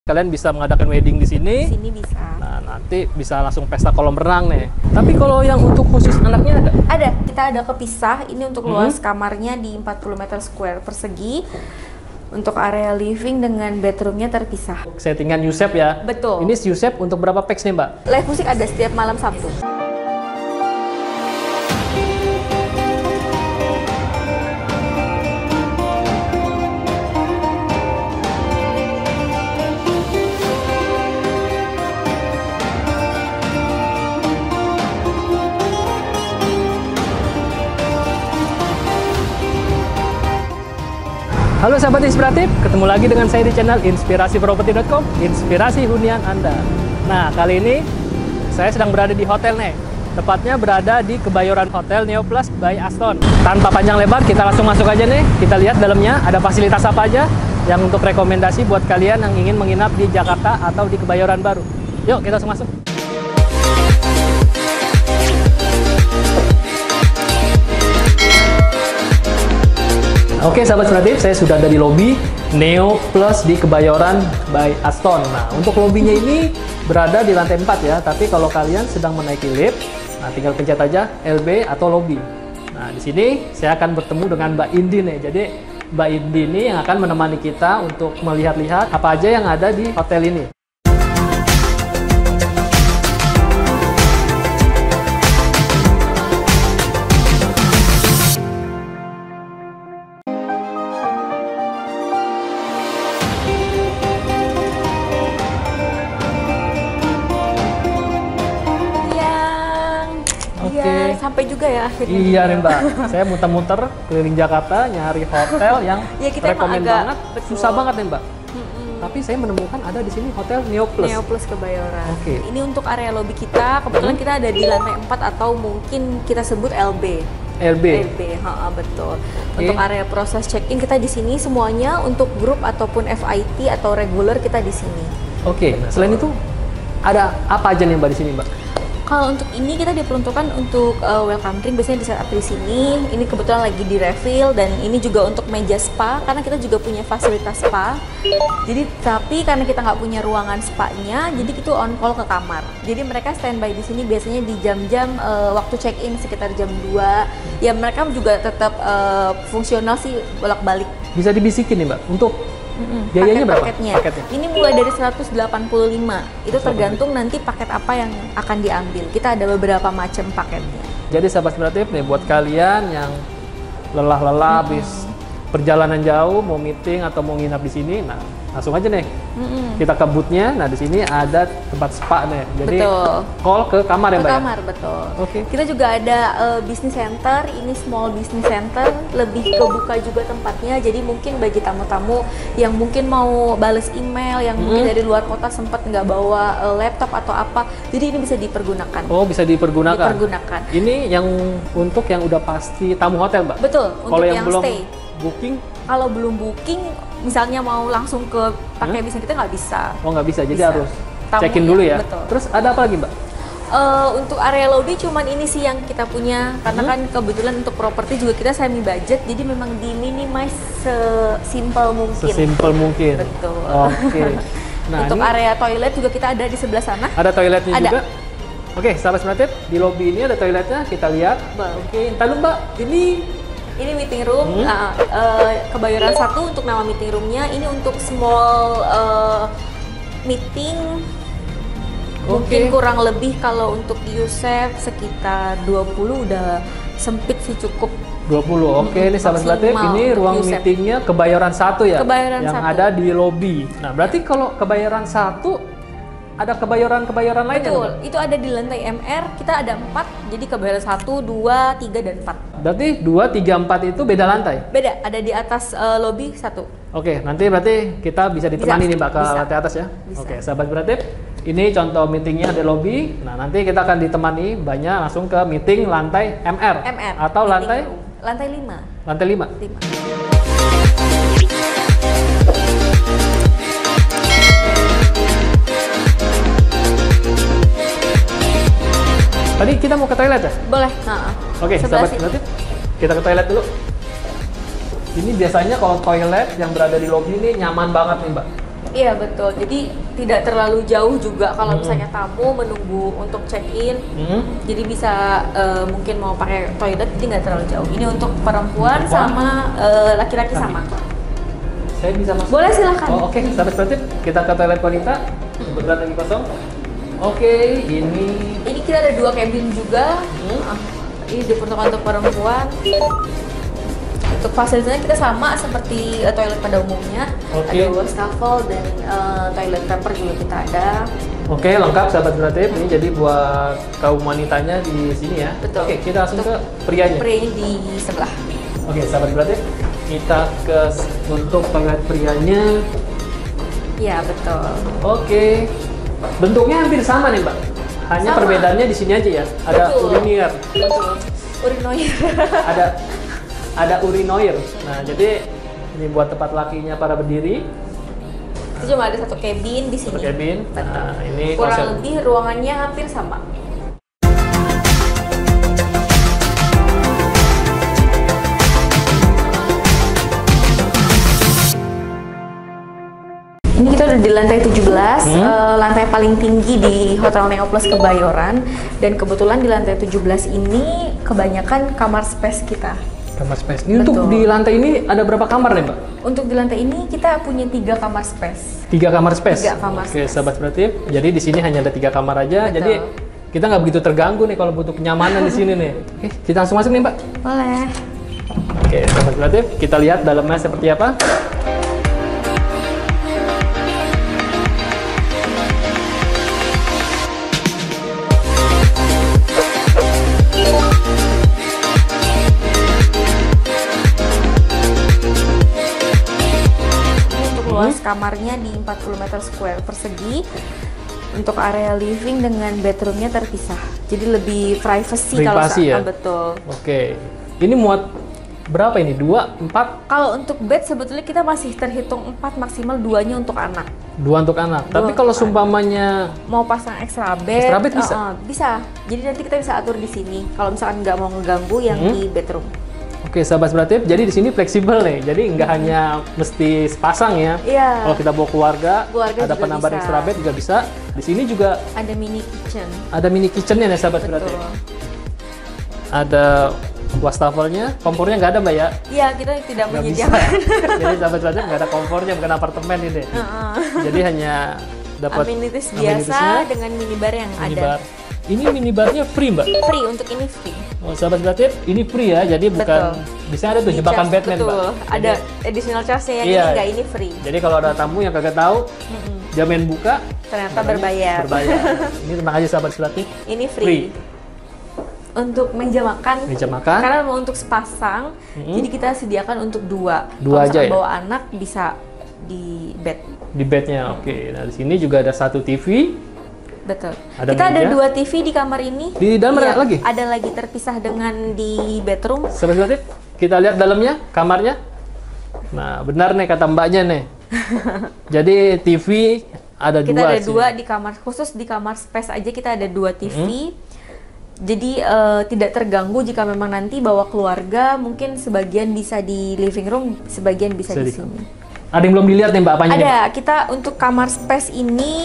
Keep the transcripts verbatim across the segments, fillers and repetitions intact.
Kalian bisa mengadakan wedding di sini. Sini bisa. Nah, nanti bisa langsung pesta kolam renang nih. Tapi kalau yang untuk khusus anaknya ada? Ada, kita ada kepisah. Ini untuk luas Mm-hmm. kamarnya di empat puluh meter square persegi. Untuk area living dengan bedroomnya terpisah. Settingan Yusep ya? Betul. Ini Yusep untuk berapa pax nih, Mbak? Live musik ada setiap malam Sabtu. Halo sahabat inspiratif, ketemu lagi dengan saya di channel inspirasi property dot com, inspirasi hunian Anda. Nah, kali ini saya sedang berada di hotel nih. Tepatnya berada di Kebayoran Hotel Neoplus by Aston. Tanpa panjang lebar, kita langsung masuk aja nih. Kita lihat dalamnya ada fasilitas apa aja yang untuk rekomendasi buat kalian yang ingin menginap di Jakarta atau di Kebayoran Baru. Yuk, kita langsung masuk. Oke sahabat inspiratif, saya sudah ada di lobi Neoplus di Kebayoran by Aston. Nah, untuk lobinya ini berada di lantai empat ya, tapi kalau kalian sedang menaiki lift, nah tinggal pencet aja L B atau lobby. Nah, di sini saya akan bertemu dengan Mbak Indi nih. Jadi Mbak Indi ini yang akan menemani kita untuk melihat-lihat apa aja yang ada di hotel ini. Iya, sampai juga ya akhirnya. Iya nih Mbak, saya muter-muter keliling Jakarta nyari hotel yang ya, kita rekomend agak, banget, betul. susah banget nih Mbak. Mm-mm. Tapi saya menemukan ada di sini hotel Neoplus. Neoplus Kebayoran. Oke. Ini untuk area lobi kita, kebetulan Hmm. kita ada di lantai empat atau mungkin kita sebut L B. L B. L B, ha, betul. Oke. Untuk area proses check-in kita di sini semuanya untuk grup ataupun F I T atau regular kita di sini. Oke, nah, selain itu ada apa aja nih Mbak di sini Mbak? Kalau untuk ini kita diperuntukkan untuk uh, welcome drink, biasanya di setup di sini. Ini kebetulan lagi di refill dan ini juga untuk meja spa karena kita juga punya fasilitas spa. Jadi tapi karena kita nggak punya ruangan spa-nya, jadi kita on call ke kamar. Jadi mereka standby di sini biasanya di jam-jam uh, waktu check-in sekitar jam dua. Ya mereka juga tetap uh, fungsional sih bolak-balik. Bisa dibisikin nih Mbak untuk Mm-mm. biayanya berapa? Paketnya. Paketnya. Ini mulai dari seratus delapan puluh lima. Itu tergantung nanti paket apa yang akan diambil. Kita ada beberapa macam paketnya. Jadi sahabat inspiratif nih buat kalian yang lelah-lelah habis perjalanan jauh mau meeting atau mau nginap di sini, nah langsung aja nih. Mm-mm. Kita ke booth-nya. Nah, di sini ada tempat spa nih. Jadi Betul. call ke kamar ya, Ke Mbak? ya? kamar, betul. Oke. Kita juga ada uh, business center, ini small business center, lebih kebuka juga tempatnya. Jadi mungkin bagi tamu-tamu yang mungkin mau bales email, yang mungkin Hmm. dari luar kota sempat nggak bawa uh, laptop atau apa, jadi ini bisa dipergunakan. Oh, bisa dipergunakan. Dipergunakan. Ini yang untuk yang udah pasti tamu hotel, Mbak? Betul, untuk Kalau yang, yang belum stay. booking, Kalau belum booking, misalnya mau langsung ke pakai Hmm? bisnis kita nggak bisa. oh nggak bisa. Jadi Bisa. harus Tamunya, check-in dulu ya. betul. Terus ada apa lagi, Mbak? Eh, untuk area lobby cuman ini sih yang kita punya karena Hmm? kan kebetulan untuk properti juga kita semi budget, jadi memang diminimize sesimpel mungkin. Sesimpel mungkin. Betul. Oke. Nah, untuk ini area toilet juga kita ada di sebelah sana. ada toiletnya Ada. juga. Oke, sahabat inspiratif, di lobby ini ada toiletnya. Kita lihat. Bang. Oke, entar dulu, Mbak. Ini Ini meeting room, Hmm? uh, uh, Kebayoran satu untuk nama meeting roomnya. Ini untuk small uh, meeting. Mungkin Oke. kurang lebih kalau untuk Yusef sekitar dua puluh udah sempit sih, cukup. dua puluh. Oke, ini sahabat Maksimal inspiratif, ini untuk ruang Yusef. meetingnya Kebayoran satu ya? Kebayoran yang satu. ada di lobby. Nah, berarti kalau Kebayoran satu ada kebayoran-kebayoran lainnya? Betul, Mbak? itu ada di lantai M R, kita ada empat, jadi Kebayoran satu, dua, tiga, dan empat. Berarti dua, tiga, empat itu beda lantai? Beda, ada di atas uh, lobby satu. Oke, nanti berarti kita bisa ditemani Bisa, nih Mbak ke bisa. lantai atas ya? Bisa. Oke, sahabat inspiratif, ini contoh meetingnya di lobby. Nah, nanti kita akan ditemani banyak langsung ke meeting lantai M R. M R. Atau meeting lantai? room. Lantai lima. Lantai lima. lima. Tadi kita mau ke toilet ya? Boleh. Nah, Oke, sebelah sahabat sini. inspiratif, kita ke toilet dulu. Ini biasanya kalau toilet yang berada di lobby ini nyaman banget nih Mbak. Iya betul, jadi tidak terlalu jauh juga kalau Hmm. misalnya tamu menunggu untuk check-in. Hmm. Jadi bisa eh, mungkin mau pakai toilet, jadi nggak terlalu jauh. Ini untuk perempuan Perempuan. sama eh, laki-laki sama. Saya bisa masuk? Boleh silahkan. Oh, oke, sahabat sportif, kita ke toilet wanita. Kebetulan lagi kosong. Oke, ini Ini kita ada dua cabin juga. Hmm. Ah, Ini diperuntukkan untuk perempuan. Untuk fasilitasnya kita sama seperti eh, toilet pada umumnya. Oke. Ada wastafel dan eh, toilet paper juga kita ada. oke lengkap sahabat sportif. Ini jadi buat kaum wanitanya di sini ya. Betul. Oke, kita langsung Untuk ke prianya. Prianya di sebelah. Oke, sahabat sportif, kita ke untuk toilet prianya. Iya betul. Oke, bentuknya hampir sama nih Mbak. Hanya Sama. perbedaannya di sini aja ya. Ada Betul. urinier, Betul. Urinoir. ada ada urinoir. Nah, jadi ini buat tempat lakinya para berdiri. Itu cuma ada satu cabin di sini. Satu cabin. Betul. Nah, ini Kurang konsep. lebih ruangannya hampir sama. Ini kita udah di lantai tujuh belas, Hmm. eh, lantai paling tinggi di Hotel Neo Plus Kebayoran. Dan kebetulan di lantai tujuh belas ini kebanyakan kamar space kita. Kamar space. Ini Betul. untuk di lantai ini ada berapa kamar nih Mbak? Untuk di lantai ini kita punya tiga kamar space. Tiga kamar space. Tiga kamar Oke, space. sahabat sportif. Jadi di sini hanya ada tiga kamar aja. Betul. Jadi kita nggak begitu terganggu nih kalau butuh kenyamanan di sini nih. Oke, kita langsung masuk nih Mbak. Boleh. Oke, sahabat sportif, kita lihat dalamnya seperti apa. Untuk luas kamarnya di empat puluh meter square persegi. Untuk area living dengan bedroomnya terpisah. Jadi lebih privacy, kalau Privasi ya? sa- betul. Oke, ini muat berapa ini? Dua, empat, Kalau untuk bed sebetulnya kita masih terhitung empat, maksimal duanya untuk anak. dua untuk anak. Dua Tapi untuk kalau anak. sumpamanya Mau pasang extra bed, Extra bed bisa? uh-uh, bisa. Jadi nanti kita bisa atur di sini. Kalau misalkan nggak mau ngeganggu yang Hmm. di bedroom. Oke, sahabat sportif, jadi di sini fleksibel nih. Jadi nggak hanya mesti sepasang ya. Iya. Kalau kita bawa keluarga, Keluarga ada juga penambahan bisa. extra bed juga bisa. Di sini juga Ada mini kitchen. ada mini kitchennya nih sahabat sportif. Betul. Ada wastafelnya, kompornya nggak ada Mbak ya? Iya, kita tidak Nggak bisa. menyediakan Jadi sahabat sportif nggak ada kompornya, bukan apartemen ini. uh-uh. Jadi hanya dapat amenities amenities-nya, biasa dengan minibar yang minibar. ada. Ini minibarnya free Mbak. Free, untuk ini free. Oh, sahabat sportif, ini free ya. Jadi bukan bisa ada tuh Di jebakan charge, Batman betul. Mbak. Ada Jadi- additional charge-nya yang Iya. ini enggak, ini free. Jadi kalau ada tamu yang kagak tahu, Mm-mm. dia main buka, Ternyata namanya berbayar. Berbayar. Ini tenang aja sahabat sportif. Ini free. Free. Untuk meja makan. Meja makan. Karena mau untuk sepasang, Mm-mm. jadi kita sediakan untuk dua. Dua Kalau aja misalkan ya? bawa anak bisa di bed. Di bednya, oke. Nah di sini juga ada satu T V. Betul. Ada kita ada meja. dua T V di kamar ini. Di dalam Iya, ada lagi? Ada lagi terpisah dengan di bedroom. Sahabat sportif, kita lihat dalamnya, kamarnya. Nah benar nih kata mbaknya nih. Jadi T V ada Kita dua ada sih. dua di kamar, khusus di kamar space aja kita ada dua T V. Hmm. Jadi eh, tidak terganggu jika memang nanti bawa keluarga, mungkin sebagian bisa di living room, sebagian bisa, Bisa di di- sini. Ada yang belum dilihat nih mbak apanya nih? Ada, kita untuk kamar space ini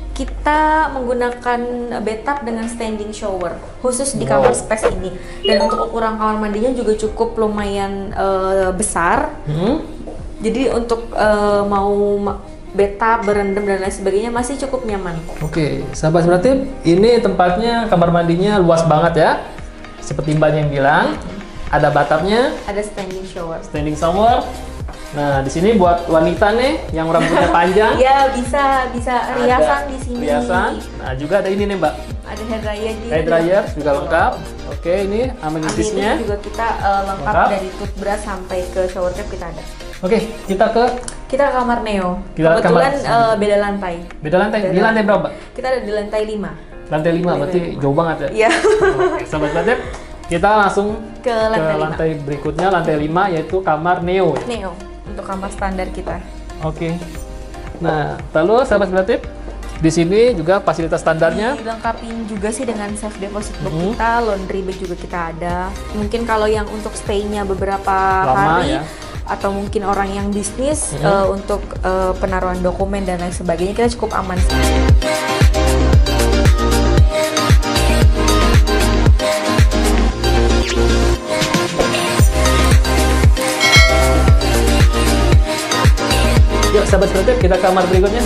kita menggunakan bathtub dengan standing shower khusus di kamar Wow. space ini. Dan untuk ukuran kamar mandinya juga cukup lumayan eh, besar. Hmm? Jadi untuk eh, mau ma- bathtub, berendam dan lain sebagainya masih cukup nyaman. Oke, sahabat sportif, ini tempatnya kamar mandinya luas banget ya. Seperti mbaknya yang bilang, ada bathtubnya, Ada standing shower. standing shower. Nah, di sini buat wanita nih yang rambutnya panjang. Ya bisa bisa riasan ada di sini. Riasan. Nah, juga ada ini nih, Mbak. Ada hair dryer di Hair dryer juga lengkap. Oke, ini Amenities amenitiesnya. juga kita eh, lengkap, Lengkap. dari toothbrush sampai ke shower cap kita ada. Oke, kita ke Kita ke kamar Neo. Kita ke Kebetulan kamar- eh, beda lantai. beda lantai. Di Beda. lantai berapa, Mbak? Kita ada di lantai lima. Lantai lima, berarti jauh banget ya. Iya. Oke, sahabat sportif, kita langsung Ke lantai ke lima. lantai berikutnya, lantai lima yaitu kamar Neo. ya? Neo untuk kamar standar kita. Oke. Nah, lalu sahabat sportif, di sini juga fasilitas standarnya. Dilengkapin juga sih dengan safe deposit box Mhm. kita, laundry bag juga kita ada. Mungkin kalau yang untuk stay-nya beberapa Lama hari, ya. atau mungkin orang yang bisnis Mm-hmm. uh, untuk uh, penaruhan dokumen dan lain sebagainya, kita cukup aman. Yuk sahabat kreatif, kita ke kamar berikutnya.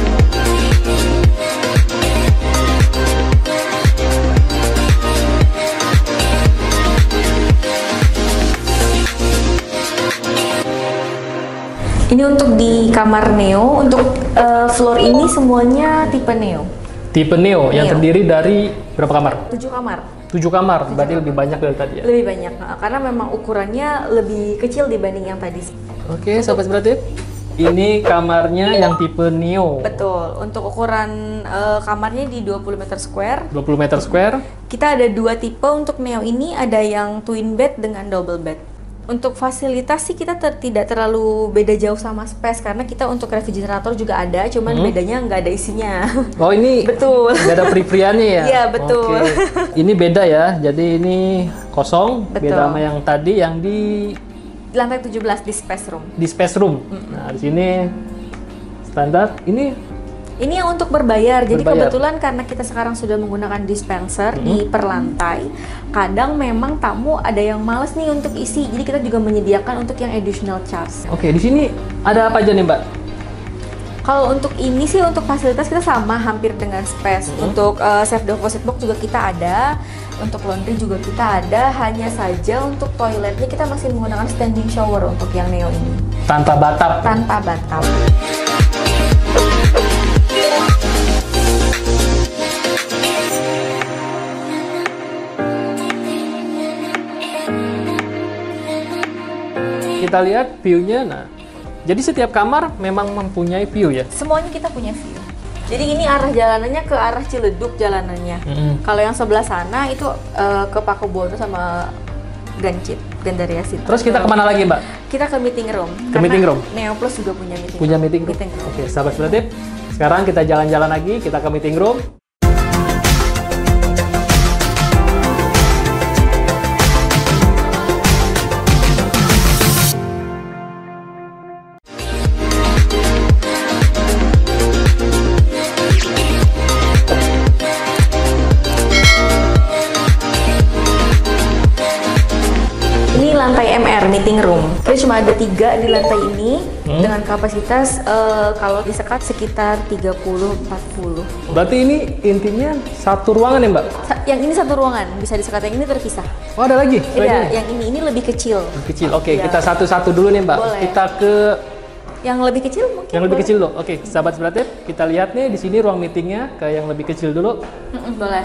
Ini untuk di kamar Neo, untuk uh, floor ini semuanya tipe Neo. Tipe Neo yang Neo. terdiri dari berapa kamar? tujuh kamar. tujuh kamar, berarti lebih banyak dari tadi ya? Lebih banyak, nah, karena memang ukurannya lebih kecil dibanding yang tadi. Oke, sahabat kreatif. Ini kamarnya yang tipe Neo. Betul, untuk ukuran uh, kamarnya di dua puluh meter square. dua puluh meter square. Kita ada dua tipe untuk Neo ini, ada yang twin bed dengan double bed. Untuk fasilitas sih kita ter tidak terlalu beda jauh sama space, karena kita untuk refrigerator juga ada, cuman Hmm. bedanya nggak ada isinya. Oh ini Betul. nggak ada peri-periannya ya? Iya, betul. Oke. Ini beda ya, jadi ini kosong, Betul. beda sama yang tadi yang di Di lantai tujuh belas di space room. di space room. Nah di sini standar. Ini Ini yang untuk berbayar. Jadi Berbayar. kebetulan karena kita sekarang sudah menggunakan dispenser di per lantai, kadang memang tamu ada yang males nih untuk isi. Jadi kita juga menyediakan untuk yang additional charge. oke, di sini ada apa aja nih Mbak? Kalau untuk ini sih untuk fasilitas kita sama hampir dengan space. Untuk uh, safe deposit box juga kita ada. Untuk laundry juga kita ada. Hanya saja untuk toiletnya kita masih menggunakan standing shower untuk yang Neo ini. Tanpa batap. Tanpa bathtub. Kita lihat view-nya. Nah, jadi setiap kamar memang mempunyai view ya? Semuanya kita punya view. Jadi ini arah jalanannya ke arah Ciledug jalanannya. Mm-hmm. Kalau yang sebelah sana itu uh, ke Pakubono sama Gancit, Gandaria City. Terus kita kemana lagi Mbak? Kita ke meeting room. Ke Karena meeting room? Neo Plus juga punya meeting Punya room. meeting room? Meeting room. Oke, sahabat kreatif. Sekarang kita jalan-jalan lagi, kita ke meeting room. Ini lantai M R, meeting room. Kita cuma ada tiga di lantai ini Hmm. dengan kapasitas eh, kalau disekat sekitar tiga puluh sampai empat puluh. Berarti ini intinya satu ruangan ya Mbak? Sa- Yang ini satu ruangan, bisa disekat. Yang ini terpisah. Oh ada lagi? selain Iya, ini? yang ini ini lebih kecil. Lebih kecil. Oke, Iya. kita satu-satu dulu nih Mbak. Boleh. Kita ke Yang lebih kecil mungkin. yang lebih boleh. kecil dulu. Oke, sahabat kreatif, kita lihat nih di sini ruang meetingnya ke yang lebih kecil dulu. Mm-mm, boleh.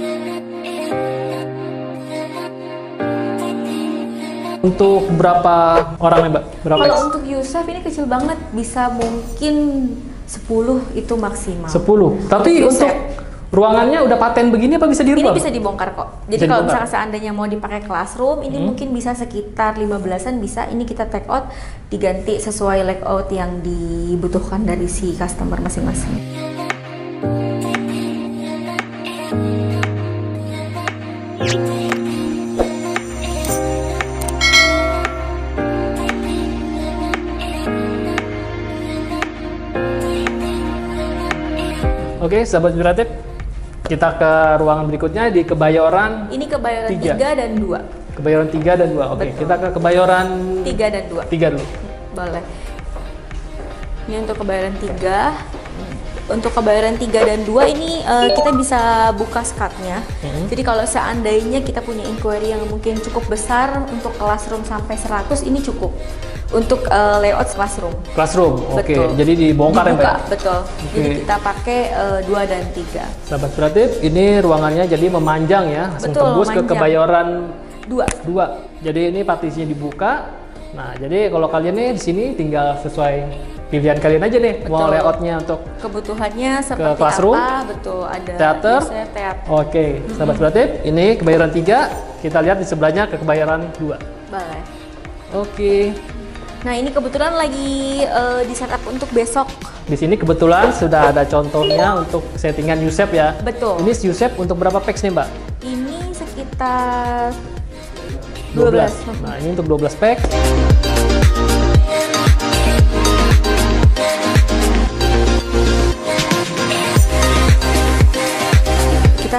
Untuk berapa orang nih Mbak? Berapa Kalau X? untuk Yusuf ini kecil banget, bisa mungkin sepuluh itu maksimal. sepuluh. Tapi Yusuf. untuk ruangannya udah paten begini apa bisa Ini dirubah? bisa dibongkar kok. Jadi Bisa kalau dibongkar? misalnya seandainya mau dipakai classroom, ini mungkin bisa sekitar lima belasan bisa. Ini kita take out, diganti sesuai layout yang dibutuhkan dari si customer masing-masing. Oke, sahabat kreatif, kita ke ruangan berikutnya di Kebayoran. Ini Kebayoran Tiga. tiga dan dua. Kebayoran tiga dan dua. Oke, Betul. kita ke Kebayoran tiga dan dua. tiga dulu. Boleh. Ini untuk Kebayoran tiga. Untuk Kebayoran tiga dan dua ini eh, kita bisa buka skatnya. Mhm. Jadi kalau seandainya kita punya inquiry yang mungkin cukup besar untuk classroom sampai seratus, ini cukup untuk eh, layout classroom. Classroom. Oke, Betul. jadi dibongkar ya Mbak? Dibuka, betul. Jadi Oke. kita pakai eh, dua dan tiga. Sahabat kreatif, ini ruangannya jadi memanjang ya, langsung Betul, tembus ke memanjang. Kebayoran Dua. dua. Jadi ini partisinya dibuka. Nah, jadi kalau kalian nih di sini tinggal sesuai pilihan kalian aja nih, mau Betul. layoutnya untuk. Kebutuhannya seperti classroom, apa? Betul, ada teater. biasanya teater. Oke, sahabat kreatif, ini Kebayoran tiga. Kita lihat di sebelahnya ke Kebayoran dua. Boleh. Oke. Nah, ini kebetulan lagi eh, di setup untuk besok. Di sini kebetulan sudah ada contohnya untuk settingan Yusef ya. Betul. Ini Yusef untuk berapa packs nih Mbak? Ini sekitar dua belas. Nah, ini untuk dua belas pack.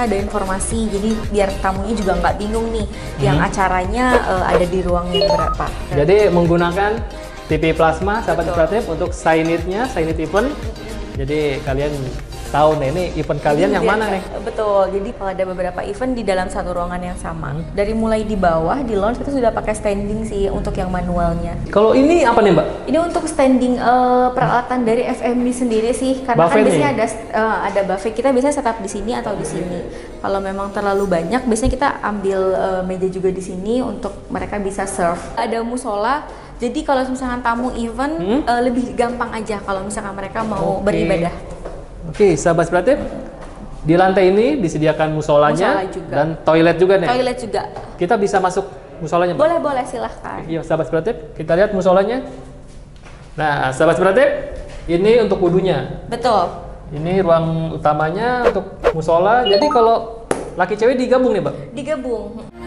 kita ada informasi, jadi biar tamunya juga nggak bingung nih, yang Hmm. acaranya uh, ada di ruang yang berapa. Jadi menggunakan T V plasma, sahabat Betul. kreatif, untuk sign it-nya, sign it event. Jadi kalian tahu nih, ini event kalian yang Biar- mana nih? Betul, jadi kalau ada beberapa event di dalam satu ruangan yang sama. Dari mulai di bawah, di lounge kita sudah pakai standing sih untuk yang manualnya. Kalau ini apa nih Mbak? Ini untuk standing eh, peralatan dari F M D sendiri sih, karena Buffet kan biasanya nih? ada eh, ada buffet. Kita biasanya setup di sini atau di sini. Kalau memang terlalu banyak, biasanya kita ambil eh, meja juga di sini untuk mereka bisa serve. Ada musola. Jadi kalau misalkan tamu event Hmm? eh, lebih gampang aja kalau misalkan mereka mau Oke. beribadah. Oke, sahabat kreatif, di lantai ini disediakan musolanya Musola juga. dan toilet juga nih. Toilet juga. Kita bisa masuk musolanya, Mbak? Boleh boleh silahkan. Iya, sahabat kreatif, kita lihat musolanya. Nah, sahabat kreatif, ini untuk wudunya. Betul. Ini ruang utamanya untuk musola. Jadi kalau laki cewek digabung nih, Mbak? Digabung.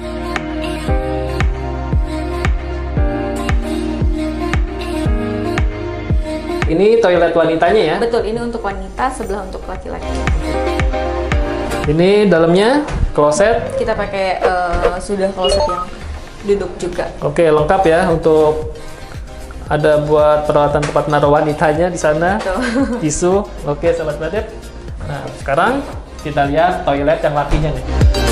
Ini toilet wanitanya ya. Betul, ini untuk wanita, sebelah untuk laki-laki. Ini dalamnya kloset. Kita pakai eh, sudah kloset yang duduk juga. Oke, lengkap ya untuk ada buat peralatan tempat naruh wanitanya di sana. Betul. Tisu. Oke, sahabat kreatif. Nah, sekarang kita lihat toilet yang lakinya nih.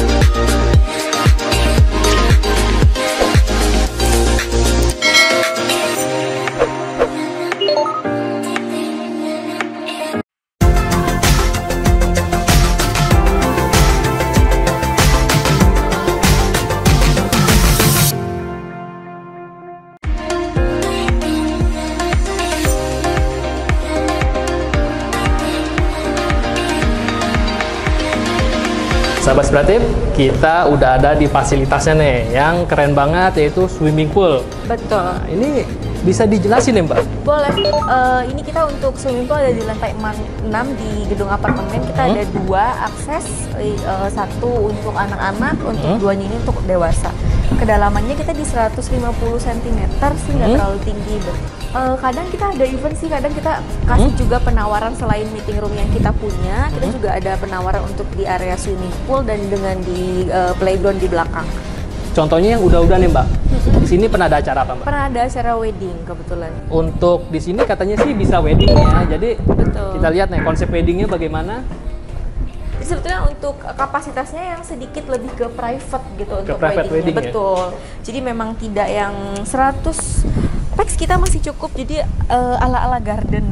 Sahabat kreatif, kita udah ada di fasilitasnya nih, yang keren banget yaitu swimming pool. Betul. Nah, ini bisa dijelasin ya Mbak? Boleh. Eh, ini kita untuk swimming pool ada di lantai enam di gedung apartemen. Kita Hmm. ada dua akses, eh, satu untuk anak-anak, untuk Hmm. duanya ini untuk dewasa. Kedalamannya kita di seratus lima puluh sentimeter sih, nggak Hmm. terlalu tinggi. Eh, kadang kita ada event sih, kadang kita kasih Hmm. juga penawaran selain meeting room yang kita punya, kita Hmm. juga ada penawaran untuk di area swimming pool dan dengan di eh, playground di belakang. Contohnya yang udah-udah nih Mbak. Di sini pernah ada acara apa Mbak? Pernah ada acara wedding kebetulan. Untuk di sini katanya sih bisa wedding ya. Jadi Betul. kita lihat nih konsep weddingnya bagaimana. Jadi sebetulnya untuk kapasitasnya yang sedikit lebih ke private gitu untuk private weddingnya. wedding ya? Betul. Jadi memang tidak yang seratus pax, kita masih cukup, jadi eh, ala-ala garden.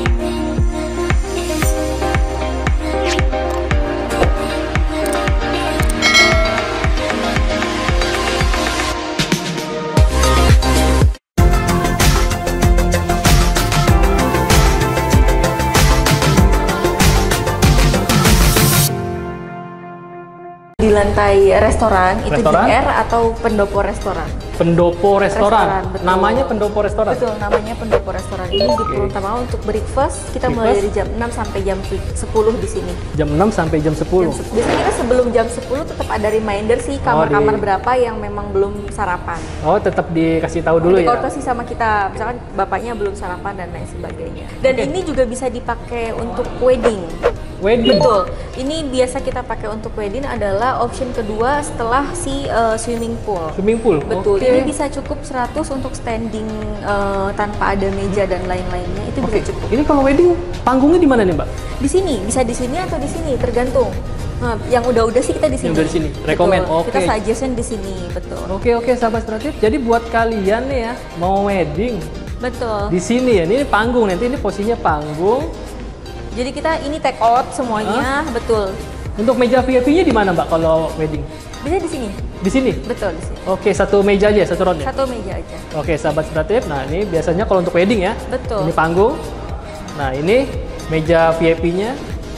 Di lantai restoran, itu Restoran? J R atau pendopo restoran. Pendopo restoran. Restoran, betul. Namanya pendopo restoran. Betul, namanya pendopo restoran. Ini di terutama untuk breakfast, kita mulai Breakfast? dari jam enam sampai jam sepuluh di sini. Jam enam sampai jam sepuluh. Jam se- Biasanya kita sebelum jam sepuluh tetap ada reminder sih kamar-kamar di- berapa yang memang belum sarapan. Oh, tetap dikasih tahu dulu ya. Dikoordinasi sama kita, misalkan bapaknya belum sarapan dan lain sebagainya. Dan Oke. ini juga bisa dipakai untuk wedding. Wedding. Betul. Ini biasa kita pakai untuk wedding adalah option kedua setelah si uh, swimming pool. Swimming pool. Betul. Oke. Ini bisa cukup seratus untuk standing uh, tanpa ada meja dan lain-lainnya. Itu Oke. bisa cukup. Ini kalau wedding panggungnya di mana nih Mbak? Di sini, bisa di sini atau di sini, tergantung. Nah, yang udah-udah sih kita di sini. Yang udah di sini. Betul. Recommend. Oke. Kita suggestion di sini, betul. Oke oke sahabat kreatif. Jadi buat kalian nih ya mau wedding Betul. di sini ya. Ini panggung nanti ini posisinya panggung. Jadi kita ini take out semuanya, betul. Untuk meja V I P-nya di mana Mbak kalau wedding? Bisa di sini. Di sini. Betul di sini. Oke, satu meja aja, satu round ya. Satu meja aja. Oke, sahabat kreatif. Nah, ini biasanya kalau untuk wedding ya. Betul. Ini panggung. Nah, ini meja V I P-nya.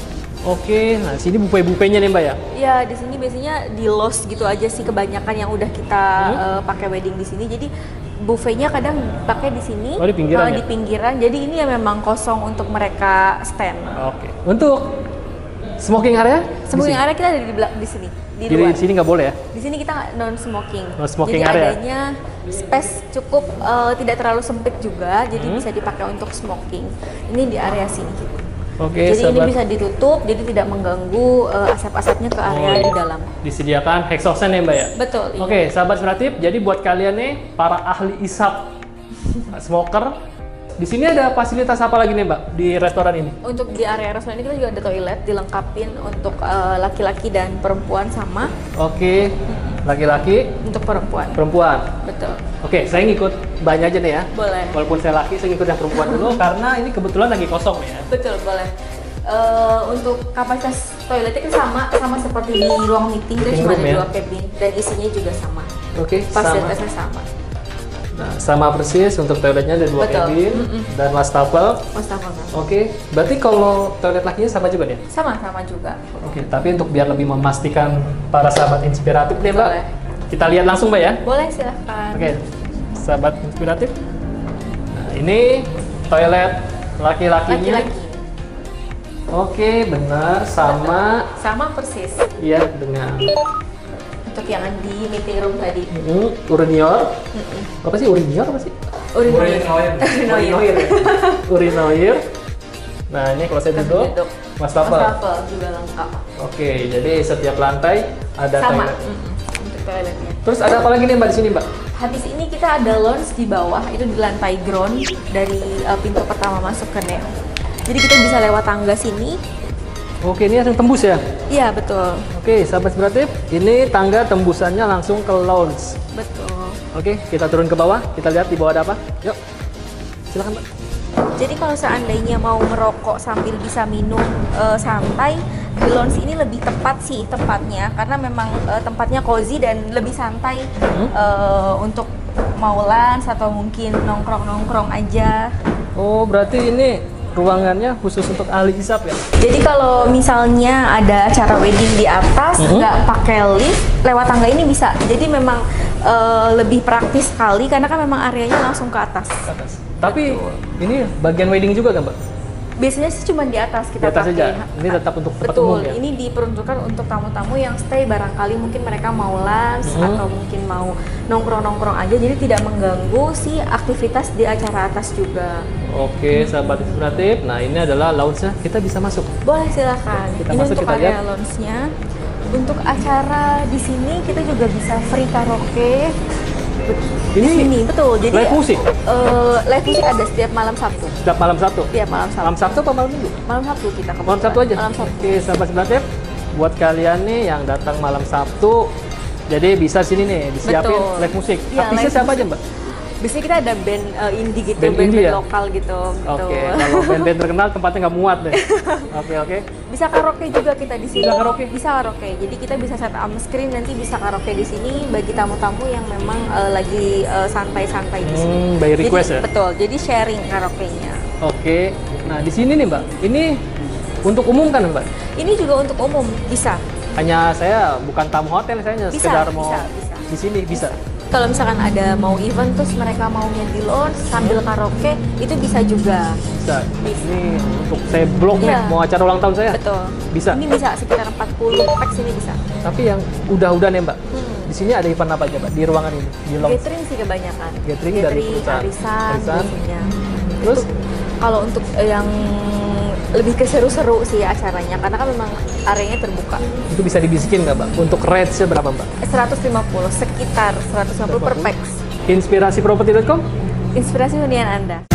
Oke, nah sini buffet-buffetnya nih Mbak ya. Ya di sini biasanya di los gitu aja sih kebanyakan yang udah kita Hmm. eh, pakai wedding di sini. Jadi buffetnya kadang pakai di sini. Oh, di pinggiran eh, ya? Di pinggiran. Jadi ini ya memang kosong untuk mereka stand. Oke. Untuk smoking area? Smoking Di sini? area kita ada di belak- di sini, di Di, luar. di sini nggak boleh ya? Di sini kita non smoking. Non smoking jadi area. adanya space cukup eh, tidak terlalu sempit juga, jadi Hmm. bisa dipakai untuk smoking. Ini di area sini. Oke, jadi sahabat. ini bisa ditutup, jadi tidak mengganggu uh, asap-asapnya ke area Oh, iya. di dalam. Disediakan exhaust-nya ya Mbak ya? Betul. Iya. Oke, sahabat inspiratif, jadi buat kalian nih para ahli isap smoker, di sini ada fasilitas apa lagi nih Mbak di restoran ini? Untuk di area restoran ini kita juga ada toilet, dilengkapin untuk uh, laki-laki dan perempuan sama. Oke, laki-laki, Untuk perempuan. perempuan. Betul. Oke, saya ngikut Mbaknya aja nih ya. Boleh. Walaupun saya laki, saya ngikut yang perempuan dulu karena ini kebetulan lagi kosong ya. Betul, boleh. Uh, untuk kapasitas toiletnya kan sama sama seperti di ruang meeting, kita Meeting cuma room ada ya. dua cabin dan isinya juga sama. Oke, sama. Fasilitasnya sama. Nah, sama persis untuk toiletnya ada dua Betul. cabin Mm-mm. dan wastafel. Wastafel. Oke, berarti kalau toilet lakinya sama juga nih? Sama-sama juga. Oke, tapi untuk biar lebih memastikan para sahabat inspiratif nih Mbak, Boleh. kita lihat langsung Mbak ya. Boleh, silahkan. Oke, sahabat inspiratif. Nah, ini toilet laki-lakinya. Laki-laki. Oke, benar, sama Sama persis. ya dengan Untuk yang di meeting room tadi. hmm, urinior. Apa sih urinior apa sih? Urinoir. Urinoir. Urinoir. ya? Urinoir. Nah, ini kalau saya duduk, Duduk. wastafel. Wastafel juga lengkap. Oke, jadi setiap lantai ada Sama. toilet. Mm-mm. Untuk toiletnya. Terus ada apa lagi nih Mbak di sini Mbak? Habis ini kita ada lounge di bawah, itu di lantai ground dari uh, pintu pertama masuk ke Neo. Jadi kita bisa lewat tangga sini. Oke, ini yang tembus ya? Iya, betul. Oke, sahabat inspiratif, ini tangga tembusannya langsung ke lounge. Betul. Oke, kita turun ke bawah, kita lihat di bawah ada apa. Yuk, silakan Mbak. Jadi kalau seandainya mau merokok sambil bisa minum uh, santai, di lounge ini lebih tepat sih tempatnya, karena memang uh, tempatnya cozy dan lebih santai Hmm? uh, untuk mau lunch atau mungkin nongkrong-nongkrong aja. Oh, berarti ini ruangannya khusus untuk ahli isap ya? Jadi kalau misalnya ada acara wedding di atas, Mhm. nggak pakai lift, lewat tangga ini bisa. Jadi memang uh, lebih praktis sekali karena kan memang areanya langsung ke atas. Ke atas. Tapi ini bagian wedding juga kan Mbak? Biasanya sih cuma di atas Di kita atas pakai. aja? Ini tetap untuk tempat Betul, umum ya? ini diperuntukkan untuk tamu-tamu yang stay, barangkali mungkin mereka mau lunch Mhm. atau mungkin mau nongkrong-nongkrong aja, jadi tidak mengganggu si aktivitas di acara atas juga. Oke, sahabat inspiratif. Nah, ini adalah lounge-nya. Kita bisa masuk. Boleh, silakan. Kita Ini masuk, untuk kita area lihat. lounge-nya. Untuk acara di sini kita juga bisa free karaoke. Di Ini sini betul. Jadi live musik? eh, live musik ada setiap malam Sabtu. Setiap malam Sabtu? Setiap malam Sabtu. Malam Sabtu apa malam Minggu? Malam Sabtu kita kebetulan. Malam Sabtu aja? Malam Sabtu. Oke, sahabat inspiratif. Buat kalian nih yang datang malam Sabtu, jadi bisa sini nih, disiapin Betul. live musik. Iya, Artisnya live siapa aja musik. Mbak? Biasanya kita ada band eh, indie gitu, Band band-band indie ya? lokal gitu. gitu. Oke, kalau band-band terkenal tempatnya nggak muat deh. Oke, oke. Bisa karaoke juga kita di sini. Bisa karaoke? Bisa karaoke. Jadi kita bisa set up screen, nanti bisa karaoke di sini bagi tamu-tamu yang memang eh, lagi eh, santai-santai di sini. Hmm, by request Jadi, ya? Betul. Jadi sharing karaoke-nya. Oke. Nah, di sini nih Mbak, ini untuk umum kan Mbak? Ini juga untuk umum, bisa. Hanya saya bukan tamu hotel, saya hanya Bisa, sekedar mau bisa, bisa. di sini bisa. Kalau misalkan ada mau event terus mereka maunya di lounge sambil karaoke, itu bisa juga. Bisa. Bisa. Ini untuk saya blok nih, Iya. mau acara ulang tahun saya. Betul. Bisa. Ini bisa sekitar empat puluh pack sini bisa. Tapi yang udah-udah nih Mbak, Hmm. di sini ada event apa aja Mbak di ruangan ini? Di lounge. Catering sih kebanyakan. Gathering dari perusahaan. arisan, Arisan. biasanya. Terus? Untuk- kalau untuk eh, yang lebih ke seru-seru sih acaranya, karena kan memang areanya terbuka. Itu bisa dibisikin nggak Mbak? Untuk rate-nya berapa Mbak? seratus lima puluh, sekitar seratus lima puluh per pax. inspirasi property dot com? Inspirasi hunian Anda.